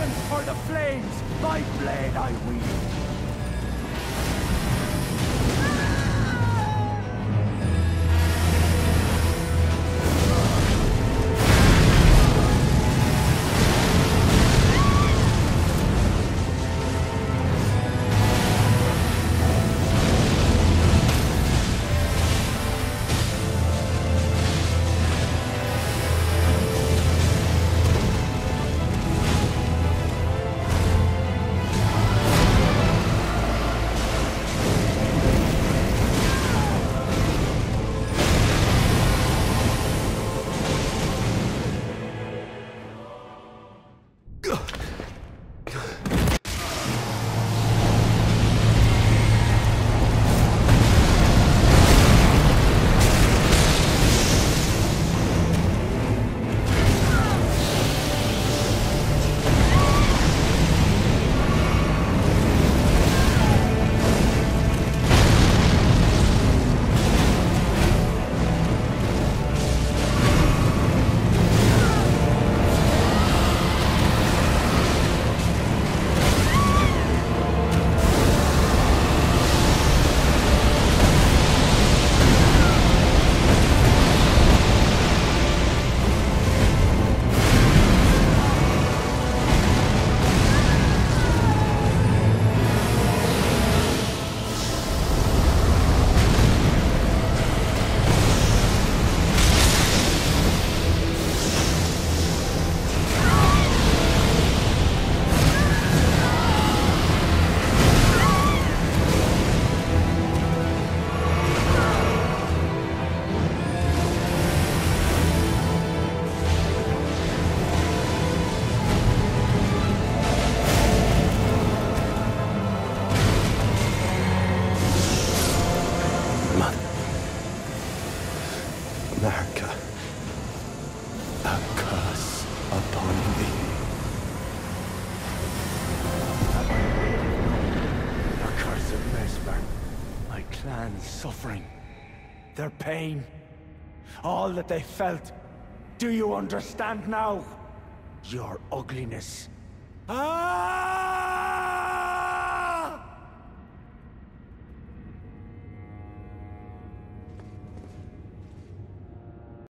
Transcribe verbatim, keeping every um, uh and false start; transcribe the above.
And for the flames, my blade I wield. Marika, a curse upon thee. The curse of Mistborn, my clan's suffering, their pain, all that they felt. Do you understand now? Your ugliness. Ah!